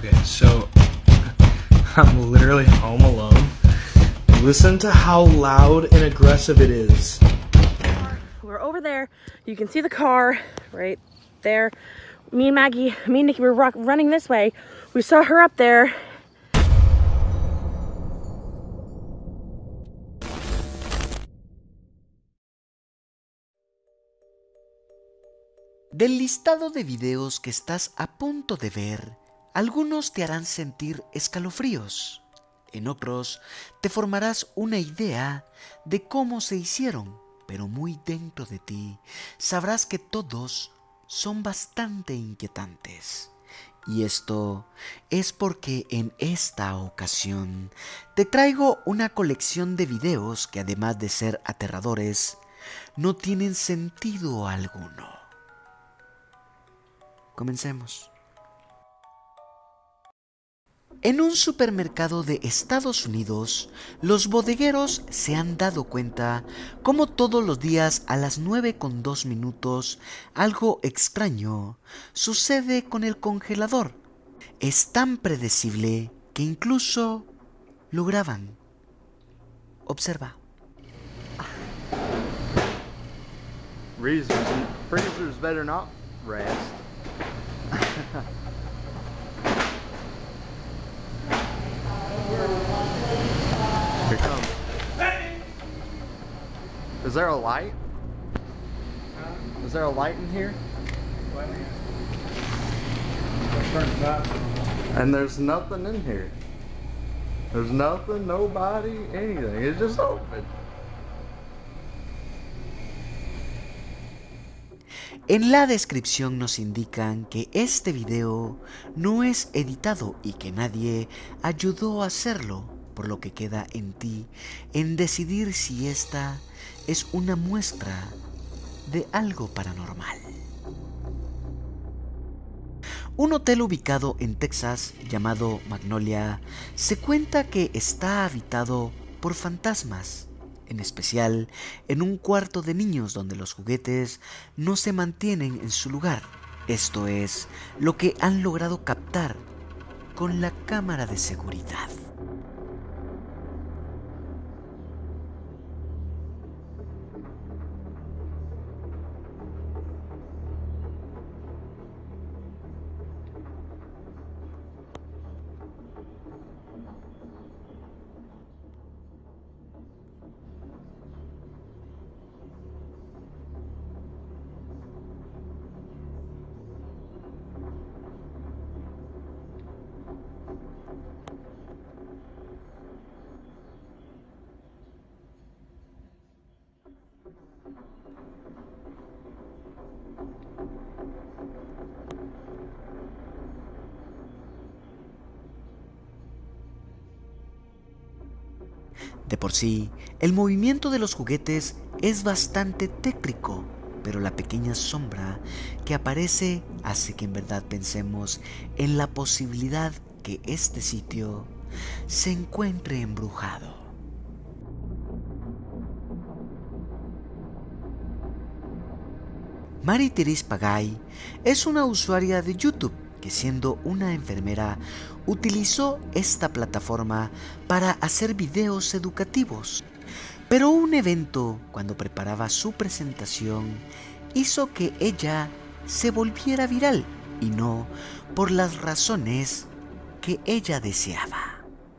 Okay, so I'm literally home alone. Listen to how loud and aggressive it is. We're over there. You can see the car right there. Me and Maggie, me and Nikki were running this way. We saw her up there. Del listado de videos que estás a punto de ver, algunos te harán sentir escalofríos. En otros te formarás una idea de cómo se hicieron, pero muy dentro de ti sabrás que todos son bastante inquietantes. Y esto es porque en esta ocasión te traigo una colección de videos que, además de ser aterradores, no tienen sentido alguno. Comencemos. En un supermercado de Estados Unidos, los bodegueros se han dado cuenta cómo todos los días a las 9:02 algo extraño sucede con el congelador. Es tan predecible que incluso lo graban. Observa. Freezers better not rest. Here comes. Is there a light? Is there a light in here? And there's nothing in here. There's nothing, nobody, anything. It's just open. En la descripción nos indican que este video no es editado y que nadie ayudó a hacerlo, por lo que queda en ti en decidir si esta es una muestra de algo paranormal. Un hotel ubicado en Texas llamado Magnolia se cuenta que está habitado por fantasmas. En especial en un cuarto de niños donde los juguetes no se mantienen en su lugar. Esto es lo que han logrado captar con la cámara de seguridad. De por sí, el movimiento de los juguetes es bastante tétrico, pero la pequeña sombra que aparece hace que en verdad pensemos en la posibilidad que este sitio se encuentre embrujado. Marie-Thérèse Pagay es una usuaria de YouTube que, siendo una enfermera, utilizó esta plataforma para hacer videos educativos. Pero un evento, cuando preparaba su presentación, hizo que ella se volviera viral, y no por las razones que ella deseaba.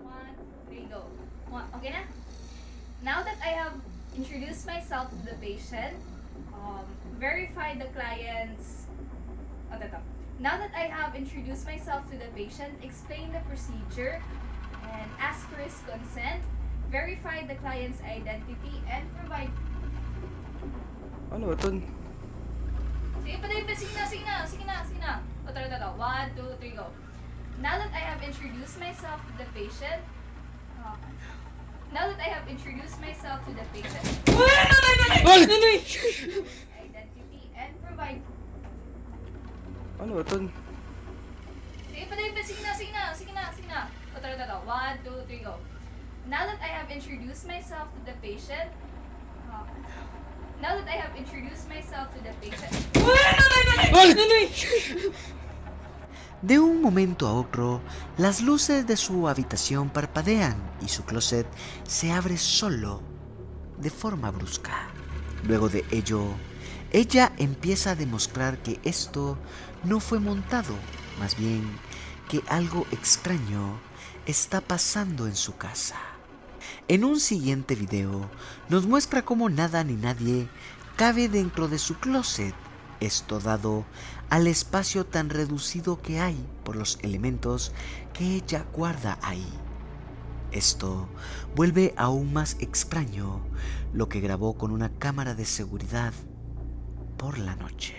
Okay na? Now that I have introduced myself to the patient, verified the client's... Now that I have introduced myself to the patient, explained the procedure, and asked for his consent, verified the client's identity, and provide... Ano ito? Sige na. Ito. 1, 2, 3, go. Now that I have introduced myself to the patient, identity, and provide... Ano ito? Sige na. Ito. 1, 2, 3, go. Now that I have introduced myself to the patient, De un momento a otro, las luces de su habitación parpadean y su closet se abre solo, de forma brusca. Luego de ello, ella empieza a demostrar que esto no fue montado, más bien que algo extraño está pasando en su casa. En un siguiente video nos muestra cómo nada ni nadie cabe dentro de su closet, esto dado al espacio tan reducido que hay por los elementos que ella guarda ahí. Esto vuelve aún más extraño lo que grabó con una cámara de seguridad por la noche.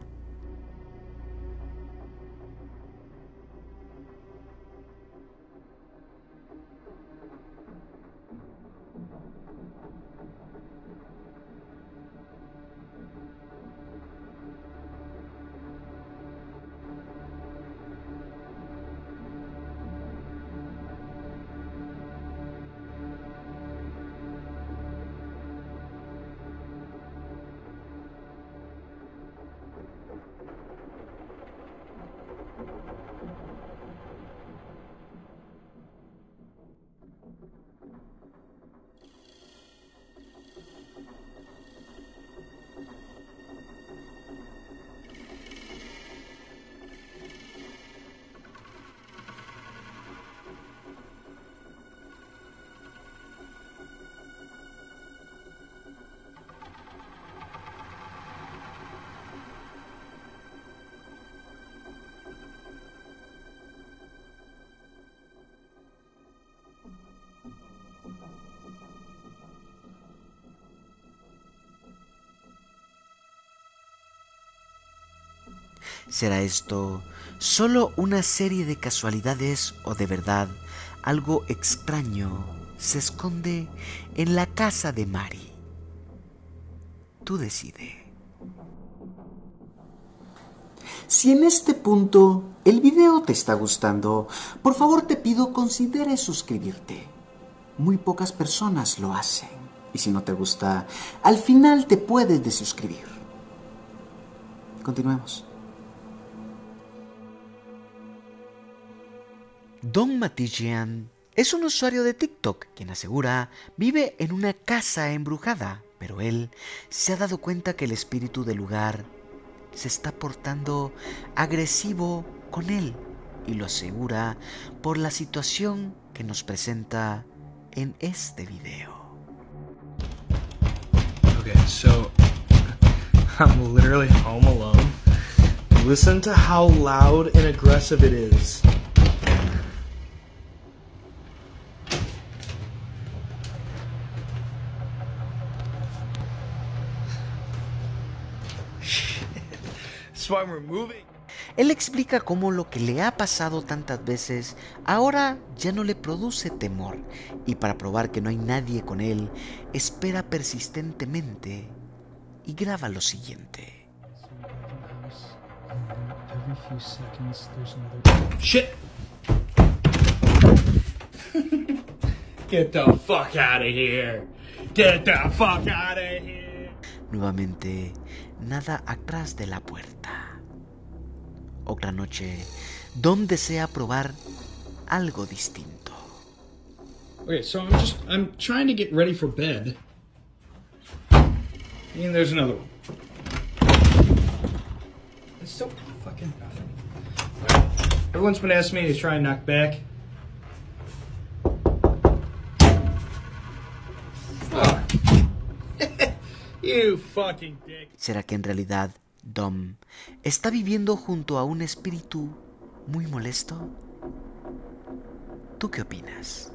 ¿Será esto solo una serie de casualidades o de verdad algo extraño se esconde en la casa de Mari? Tú decide. Si en este punto el video te está gustando, por favor te pido consideres suscribirte. Muy pocas personas lo hacen. Y si no te gusta, al final te puedes desuscribir. Continuemos. Don Matician es un usuario de TikTok quien asegura vive en una casa embrujada, pero él se ha dado cuenta que el espíritu del lugar se está portando agresivo con él y lo asegura por la situación que nos presenta en este video. Okay, so I'm literally home alone. Listen to how loud and aggressive it is. That's why we're moving. Él explica cómo lo que le ha pasado tantas veces ahora ya no le produce temor y para probar que no hay nadie con él, espera persistentemente y graba lo siguiente. Shit! Get the fuck out of here! Get the fuck out of here! Nuevamente, nada atrás de la puerta. Otra noche, Dom desea probar algo distinto. Okay, so I'm trying to get ready for bed. And there's another one. It's so fucking nothing. Right. Everyone's been asking me to try and knock back. Fuck. You fucking dick. ¿Será que en realidad Dom está viviendo junto a un espíritu muy molesto? ¿Tú qué opinas?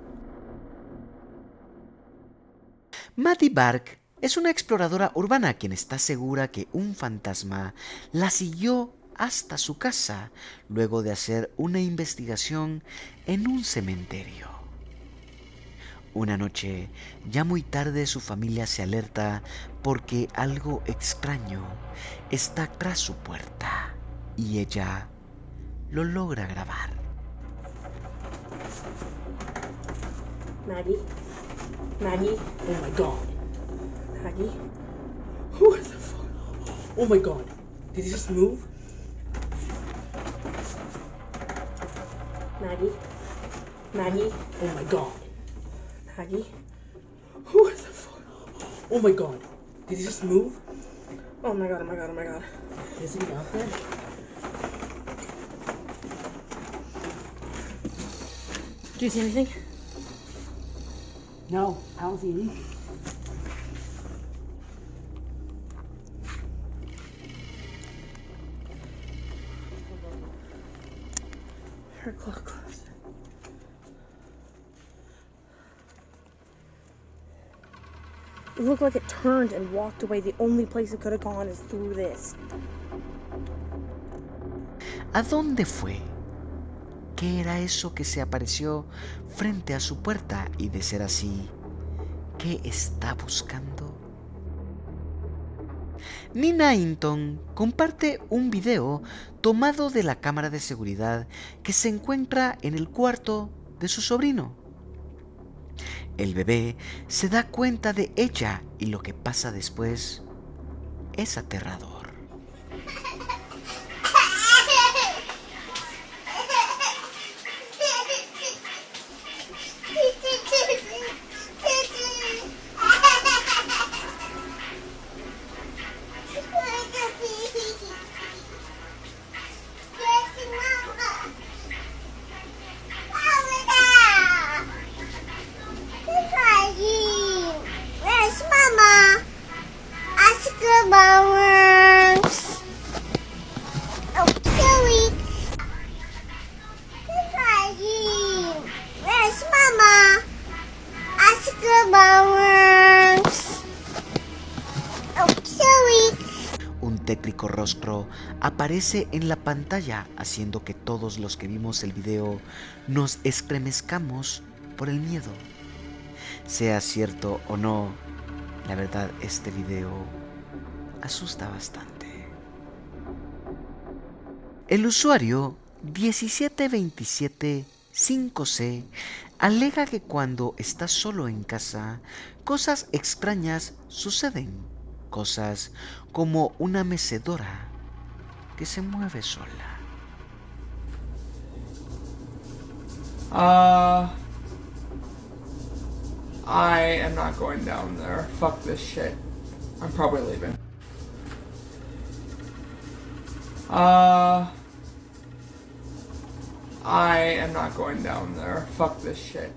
Maddie Bark es una exploradora urbana quien está segura que un fantasma la siguió hasta su casa luego de hacer una investigación en un cementerio. Una noche, ya muy tarde, su familia se alerta porque algo extraño está tras su puerta y ella lo logra grabar. Maggie? Maggie? Oh my god. Maggie? What the fuck? Oh my god. Did he just move? Maggie? Maggie? Oh my god. Maggie? Who is the fuck? Oh my god. Did he just move? Oh my god, oh my god, oh my god. Is he out there? Do you see anything? No, I don't see anything. Her clock closed. It looked like it turned and walked away. The only place it could have gone is through this. ¿A dónde fue? ¿Qué era eso que se apareció frente a su puerta? Y de ser así, ¿qué está buscando? Nina Hinton comparte un video tomado de la cámara de seguridad que se encuentra en el cuarto de su sobrino. El bebé se da cuenta de ella y lo que pasa después es aterrador. Un tétrico rostro aparece en la pantalla, haciendo que todos los que vimos el video nos estremezcamos por el miedo. Sea cierto o no, la verdad este video asusta bastante. El usuario 17275C alega que cuando está solo en casa, cosas extrañas suceden. Cosas como una mecedora que se mueve sola. I am not going down there. Fuck this shit. I'm probably leaving. I am not going down there. Fuck this shit.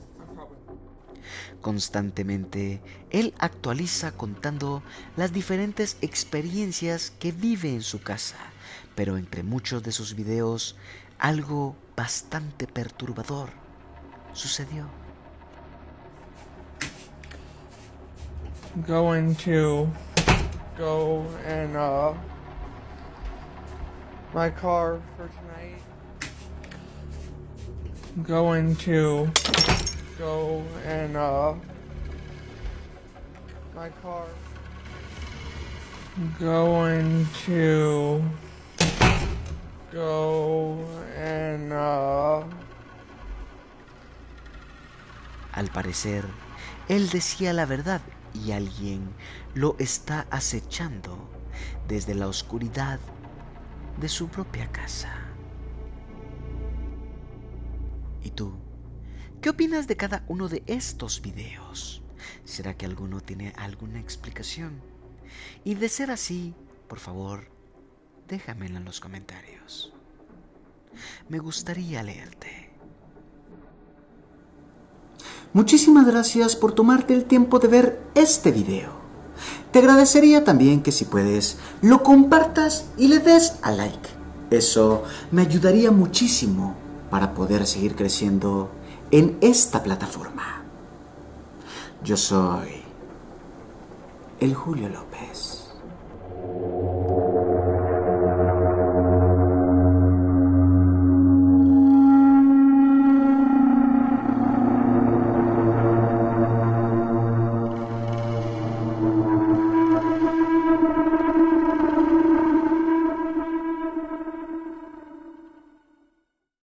Constantemente, él actualiza contando las diferentes experiencias que vive en su casa, pero entre muchos de sus videos, algo bastante perturbador sucedió. Going to go in my car for tonight. Going to go in my car. Going to go in Al parecer, él decía la verdad y alguien lo está acechando desde la oscuridad de su propia casa. ¿Y tú? ¿Qué opinas de cada uno de estos videos? ¿Será que alguno tiene alguna explicación? Y de ser así, por favor, déjamelo en los comentarios. Me gustaría leerte. Muchísimas gracias por tomarte el tiempo de ver este video. Te agradecería también que si puedes, lo compartas y le des a like. Eso me ayudaría muchísimo para poder seguir creciendo en esta plataforma. Yo soy el Julio López.